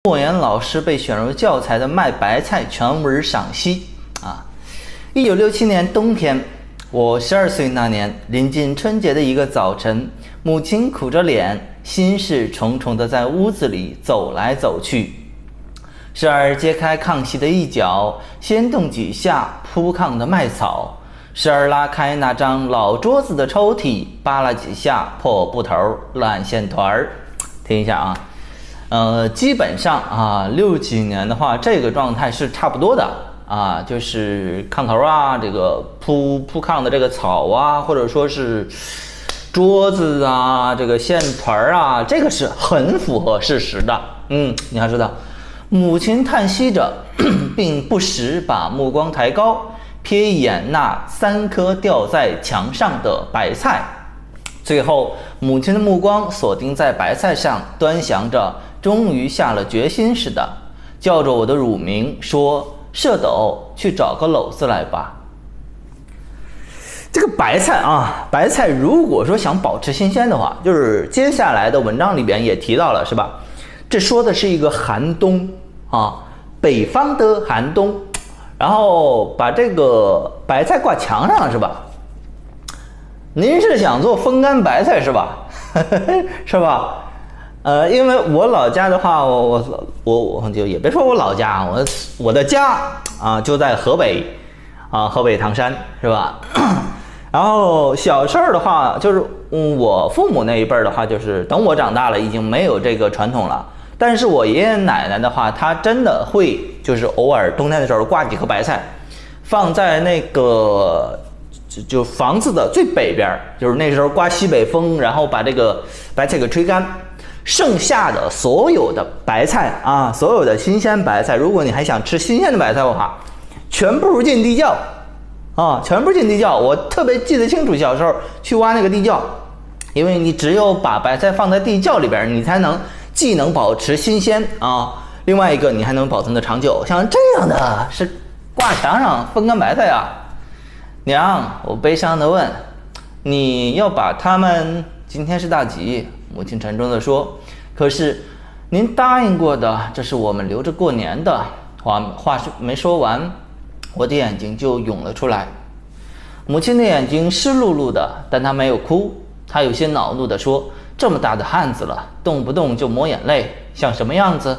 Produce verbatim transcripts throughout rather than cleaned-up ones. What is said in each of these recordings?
莫言老师被选入教材的卖白菜全文赏析啊。一九六七年冬天，我十二岁那年，临近春节的一个早晨，母亲苦着脸，心事重重地在屋子里走来走去，时而揭开炕席的一角，掀动几下铺炕的麦草，时而拉开那张老桌子的抽屉，扒拉几下破布头、烂线团儿。听一下啊。呃，基本上啊，六几年的话，这个状态是差不多的啊，就是炕头啊，这个铺铺炕的这个草啊，或者说是桌子啊，这个线团啊，这个是很符合事实的。嗯，你要知道，母亲叹息着，并不时把目光抬高，瞥一眼那三颗吊在墙上的白菜，最后母亲的目光锁定在白菜上，端详着。终于下了决心似的，叫着我的乳名说：“舍斗，去找个篓子来吧。”这个白菜啊，白菜如果说想保持新鲜的话，就是接下来的文章里边也提到了，是吧？这说的是一个寒冬啊，北方的寒冬，然后把这个白菜挂墙上，是吧？您是想做风干白菜是吧？是吧？呃，因为我老家的话，我我我我就也别说我老家，我我的家啊就在河北啊，河北唐山是吧？然后小时候的话，就是嗯，我父母那一辈的话，就是等我长大了，已经没有这个传统了。但是我爷爷奶奶的话，他真的会就是偶尔冬天的时候挂几颗白菜，放在那个就就房子的最北边，就是那时候刮西北风，然后把这个白菜给吹干。剩下的所有的白菜啊，所有的新鲜白菜，如果你还想吃新鲜的白菜的话，全部进地窖啊，全部进地窖。我特别记得清楚，小时候去挖那个地窖，因为你只有把白菜放在地窖里边，你才能既能保持新鲜啊，另外一个你还能保存的长久。像这样的是挂墙上风干白菜啊。娘，我悲伤地问，你要把它们，今天是大吉。母亲沉重地说：“可是，您答应过的，这是我们留着过年的。”话话是没说完，我的眼睛就涌了出来。母亲的眼睛湿漉漉的，但她没有哭。她有些恼怒地说：“这么大的汉子了，动不动就抹眼泪，像什么样子？”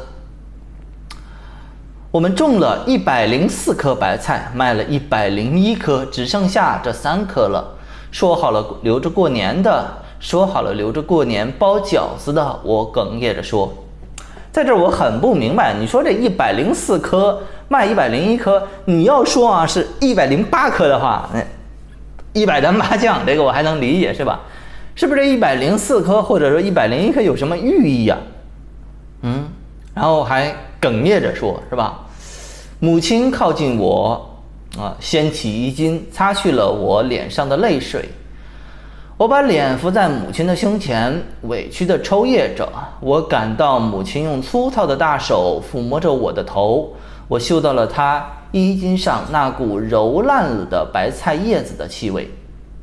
我们种了一百零四颗白菜，卖了一百零一颗，只剩下这三颗了。说好了留着过年的。说好了留着过年包饺子的，我哽咽着说，在这儿我很不明白，你说这一百零四颗卖一百零一颗，你要说啊是一百零八颗的话，那一百单八将这个我还能理解是吧？是不是这一百零四颗或者说一百零一颗有什么寓意呀、啊？嗯，然后还哽咽着说，是吧？母亲靠近我啊，掀起衣襟，擦去了我脸上的泪水。我把脸伏在母亲的胸前，委屈地抽噎着。我感到母亲用粗糙的大手抚摸着我的头，我嗅到了她衣襟上那股揉烂了的白菜叶子的气味。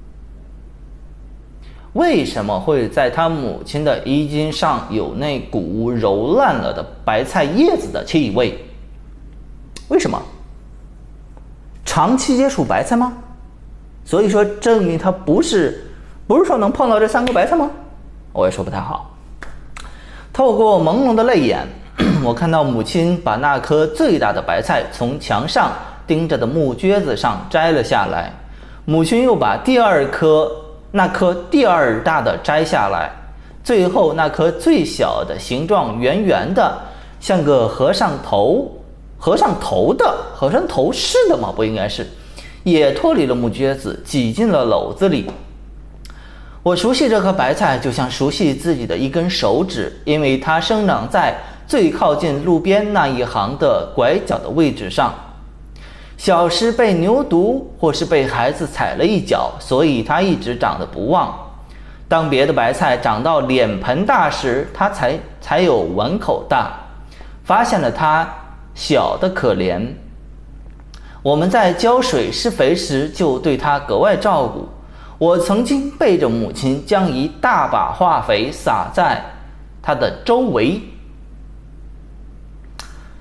为什么会在她母亲的衣襟上有那股揉烂了的白菜叶子的气味？为什么？长期接触白菜吗？所以说证明它不是不是说能碰到这三颗白菜吗？我也说不太好。透过朦胧的泪眼，我看到母亲把那颗最大的白菜从墙上钉着的木橛子上摘了下来，母亲又把第二颗那颗第二大的摘下来，最后那颗最小的形状圆圆的，像个和尚头和尚头的和尚头是的吗？不应该是，也脱离了木橛子，挤进了篓子里。我熟悉这颗白菜，就像熟悉自己的一根手指，因为它生长在最靠近路边那一行的拐角的位置上。小时被牛犊或是被孩子踩了一脚，所以它一直长得不旺。当别的白菜长到脸盆大时，它才才有碗口大。发现了它小的可怜，我们在浇水施肥时就对它格外照顾。我曾经背着母亲将一大把化肥撒在它的周围，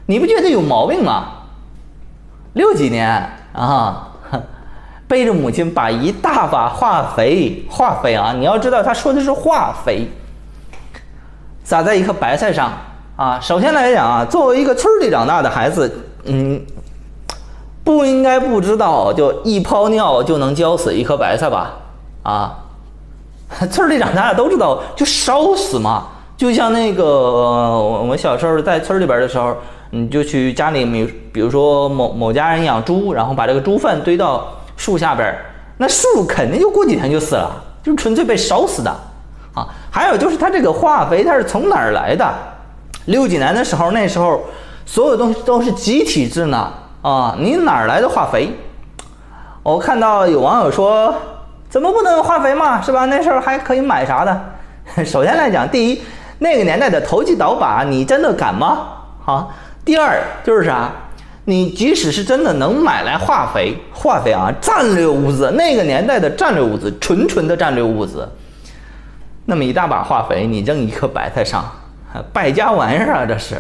你不觉得有毛病吗？六几年啊，背着母亲把一大把化肥，化肥啊，你要知道他说的是化肥，撒在一颗白菜上啊。首先来讲啊，作为一个村里长大的孩子，嗯，不应该不知道就一泡尿就能浇死一颗白菜吧？啊，村里长大的都知道，就烧死嘛。就像那个、呃、我们小时候在村里边的时候，你就去家里面，比如说某某家人养猪，然后把这个猪粪堆到树下边，那树肯定就过几天就死了，就是纯粹被烧死的啊。还有就是它这个化肥它是从哪儿来的？六几年的时候，那时候所有东西都是集体制呢啊，你哪儿来的化肥？我看到有网友说，怎么不能化肥嘛，是吧？那时候还可以买啥的？首先来讲，第一，那个年代的投机倒把，你真的敢吗？啊，第二就是啥？你即使是真的能买来化肥，化肥啊，战略物资，那个年代的战略物资，纯纯的战略物资，那么一大把化肥，你扔一颗白菜上，败家玩意儿啊！这是。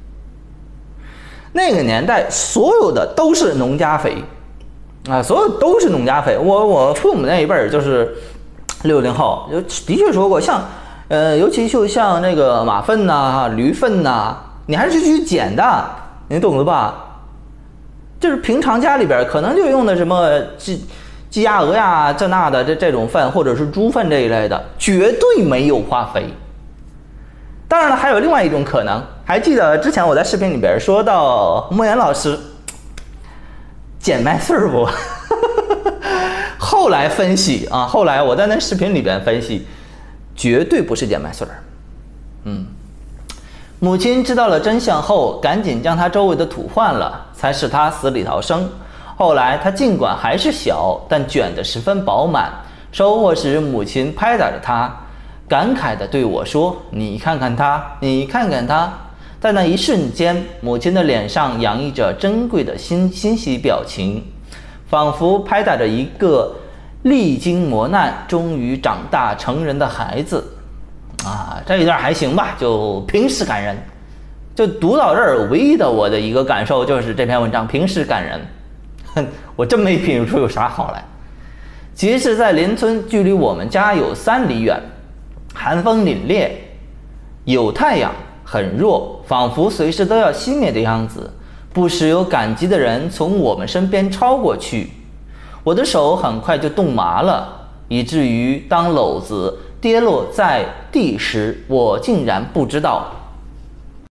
那个年代所有的都是农家肥，啊，所有都是农家肥。我我父母那一辈儿就是六零后，就的确说过，像。呃，尤其就像那个马粪呐、啊、驴粪呐、啊，你还是去捡的，你懂了吧？就是平常家里边可能就用的什么鸡鸡鸭鹅呀这那的这这种粪，或者是猪粪这一类的，绝对没有化肥。当然了，还有另外一种可能，还记得之前我在视频里边说到莫言老师捡麦穗儿不？后来分析啊，后来我在那视频里边分析。绝对不是捡麦穗儿，嗯，母亲知道了真相后，赶紧将他周围的土换了，才使他死里逃生。后来他尽管还是小，但卷得十分饱满。收获时，母亲拍打着他，感慨地对我说：“你看看他，你看看他。”在那一瞬间，母亲的脸上洋溢着珍贵的欣欣喜表情，仿佛拍打着一个历经磨难终于长大成人的孩子啊。这一段还行吧，就平实感人。就读到这儿，唯一的我的一个感受就是这篇文章平实感人，哼，我真没品出有啥好来。即使在邻村，距离我们家有三里远，寒风凛冽，有太阳，很弱，仿佛随时都要熄灭的样子。不时有感激的人从我们身边超过去，我的手很快就冻麻了，以至于当篓子跌落在地时，我竟然不知道